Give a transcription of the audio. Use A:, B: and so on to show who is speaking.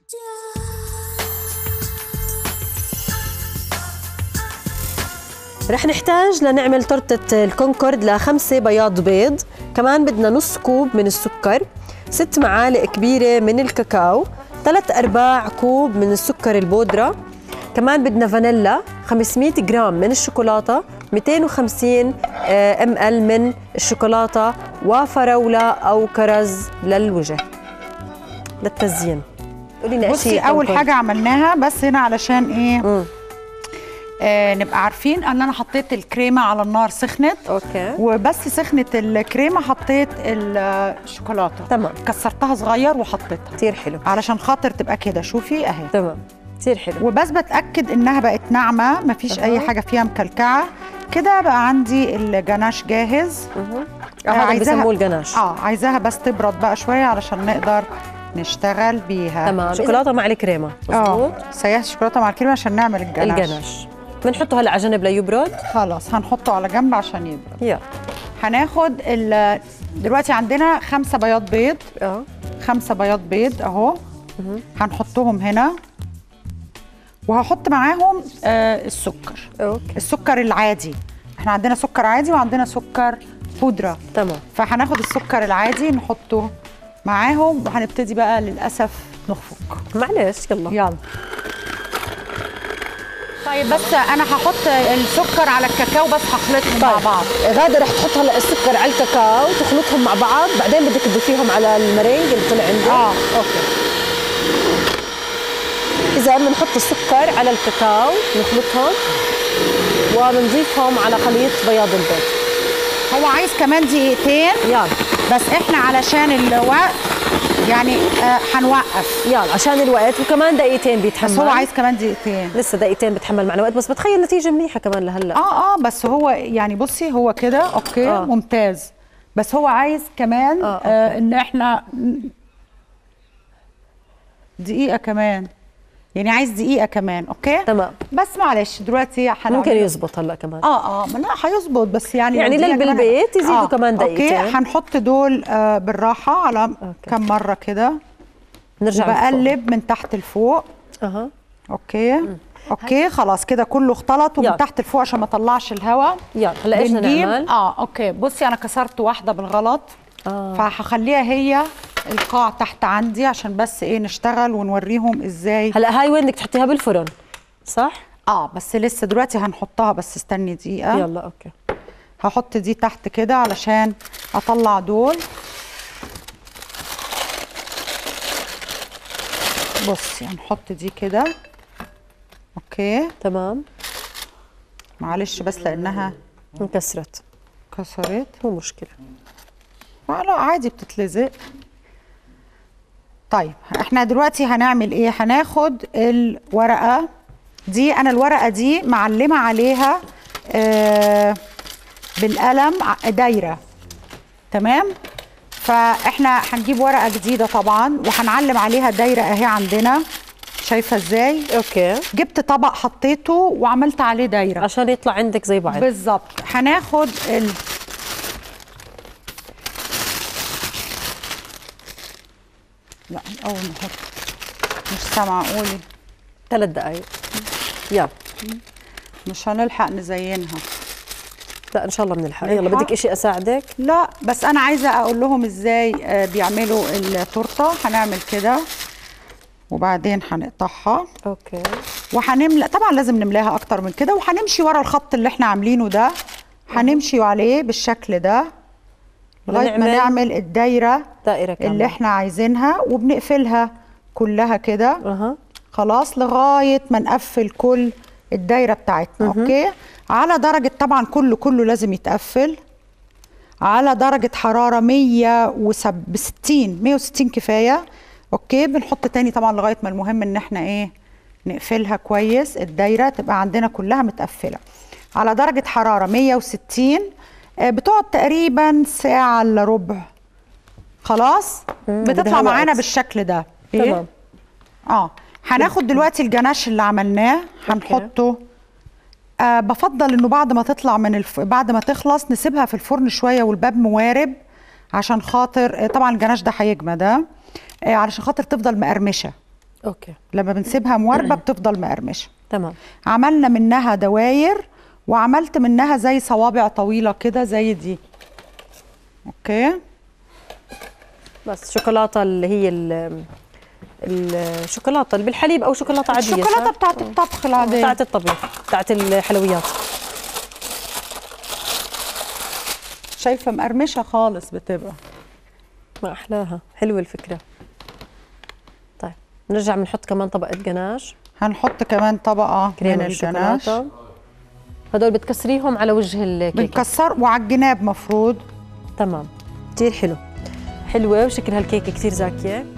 A: رح نحتاج لنعمل تورتة الكونكورد ل5 بياض بيض، كمان بدنا نص كوب من السكر، 6 معالق كبيرة من الكاكاو، 3/4 كوب من السكر البودرة، كمان بدنا فانيلا، 500 جرام من الشوكولاتة، 250 ml من الشوكولاتة، وفراولة أو كرز للوجه للتزيين. قولي لنا
B: بصي أول حاجة عملناها بس هنا علشان إيه؟ نبقى عارفين ان انا حطيت الكريمه على النار سخنت.
A: اوكي.
B: وبس سخنت الكريمه حطيت الشوكولاته.
A: تمام.
B: كسرتها صغير وحطيتها.
A: كتير حلو.
B: علشان خاطر تبقى كده، شوفي اهي.
A: تمام. كتير حلو.
B: وبس بتاكد انها بقت ناعمه، مفيش اي حاجه فيها مكلكعه. كده بقى عندي الجناش جاهز.
A: هذا بيسموه الجناش.
B: عايزاها بس تبرد بقى شويه علشان نقدر نشتغل بيها.
A: تمام. شوكولاته مع الكريمه. مظبوط.
B: سيحت الشوكولاته مع الكريمه عشان نعمل الجناش.
A: بنحطه هلا على جنب ليبرد.
B: خلاص هنحطه على جنب عشان يبرد.
A: يلا.
B: هناخد دلوقتي عندنا 5 بياض بيض. 5 بياض بيض اهو. هنحطهم هنا وهحط معاهم السكر.
A: اوكي.
B: السكر العادي، احنا عندنا سكر عادي وعندنا سكر بودره.
A: تمام.
B: فهناخد السكر العادي نحطه معاهم وهنبتدي بقى للاسف نخفق.
A: معلش يلا.
B: طيب بس انا هحط السكر على الكاكاو بس هخلطهم مع بعض.
A: غادة رح تحط هلا السكر على الكاكاو تخلطهم مع بعض، بعدين بدك تضيفيهم على المرينج اللي طلع عندك. اوكي. اذا بنحط السكر على الكاكاو نخلطهم وبنضيفهم على خليط بياض البيض.
B: هو عايز كمان دقيقتين.
A: يلا.
B: بس احنا علشان الوقت يعني هنوقف.
A: يلا عشان الوقت، وكمان دقيقتين بيتحمل.
B: بس هو عايز كمان دقيقتين.
A: لسه دقيقتين بتحمل معنا وقت، بس بتخيل نتيجه منيحه كمان لهلا.
B: بس هو يعني بصي هو كده اوكي. ممتاز. بس هو عايز كمان ان احنا دقيقه كمان، يعني عايز دقيقه كمان. اوكي
A: تمام.
B: بس معلش دلوقتي
A: ممكن يزبط هلا كمان.
B: ما لا هيظبط، بس يعني
A: للي بالبيت يزيدوا كمان دقيقتين.
B: اوكي. هنحط دول بالراحه على كم مره كده.
A: نرجع
B: بقلب من تحت لفوق. اوكي خلاص كده كله اختلط ومن تحت لفوق عشان ما اطلعش الهواء.
A: يلا هلا ايش بدنا نعمل؟
B: اوكي بصي انا كسرت واحده بالغلط. فهخليها هي القاع تحت عندي عشان بس ايه نشتغل ونوريهم ازاي.
A: هلا هاي وين بدك تحطيها بالفرن صح؟
B: بس لسه دلوقتي هنحطها، بس استني دقيقه.
A: يلا اوكي.
B: هحط دي تحت كده علشان اطلع دول. بصي هنحط دي كده. اوكي
A: تمام.
B: معلش بس لانها
A: انكسرت.
B: كسرت.
A: مو مشكله.
B: لا عادي بتتلزق. طيب احنا دلوقتي هنعمل ايه؟ هناخد الورقه دي. انا الورقه دي معلمه عليها بالقلم دايره. تمام. فاحنا هنجيب ورقه جديده طبعا وهنعلم عليها دايره اهي عندنا. شايفه ازاي؟
A: اوكي.
B: جبت طبق حطيته وعملت عليه دايره
A: عشان يطلع عندك زي بعض
B: بالظبط. هناخد لا اول نحط مش سامعه. قولي.
A: 3 دقايق. يلا.
B: مش هنلحق نزينها.
A: لا ان شاء الله بنلحق. يلا بدك اشي اساعدك؟
B: لا بس انا عايزه اقول لهم ازاي بيعملوا التورته. هنعمل كده وبعدين هنقطعها.
A: اوكي.
B: وهنملى، طبعا لازم نملاها اكتر من كده، وهنمشي ورا الخط اللي احنا عاملينه ده. هنمشي عليه بالشكل ده لغايه ما نعمل الدايره
A: كاملة
B: اللي احنا عايزينها، وبنقفلها كلها كده. خلاص لغايه ما نقفل كل الدايره بتاعتنا. اوكي. على درجه طبعا كله لازم يتقفل على درجه حراره 160 كفايه. اوكي. بنحط تاني طبعا لغايه ما المهم ان احنا ايه نقفلها كويس. الدايره تبقى عندنا كلها متقفله على درجه حراره 160. بتقعد تقريبا ساعه الا ربع. خلاص. بتطلع معانا بالشكل ده.
A: تمام.
B: هناخد دلوقتي الجناش اللي عملناه هنحطه. بفضل انه بعد ما تطلع بعد ما تخلص نسيبها في الفرن شويه والباب موارب عشان خاطر طبعا الجناش ده هيجمد علشان خاطر تفضل مقرمشه.
A: اوكي
B: لما بنسيبها مواربه بتفضل مقرمشه.
A: تمام.
B: عملنا منها دواير وعملت منها زي صوابع طويله كده زي دي. اوكي.
A: بس شوكولاته اللي هي الشوكولاته اللي بالحليب او شوكولاته عاديه؟
B: الشوكولاته بتاعت الطبخ العاديه،
A: بتاعت الطبيخ، بتاعت الحلويات.
B: شايفه مقرمشه خالص بتبقى.
A: ما احلاها، حلوه الفكره. طيب نرجع بنحط كمان طبقه جناش.
B: هنحط كمان طبقه من الجناش.
A: هدول بتكسريهم على وجه الكيكه؟
B: بنكسر وعلى الجناب مفروض.
A: تمام، كثير حلو. حلوه وشكل هالكيكه كثير زاكيه.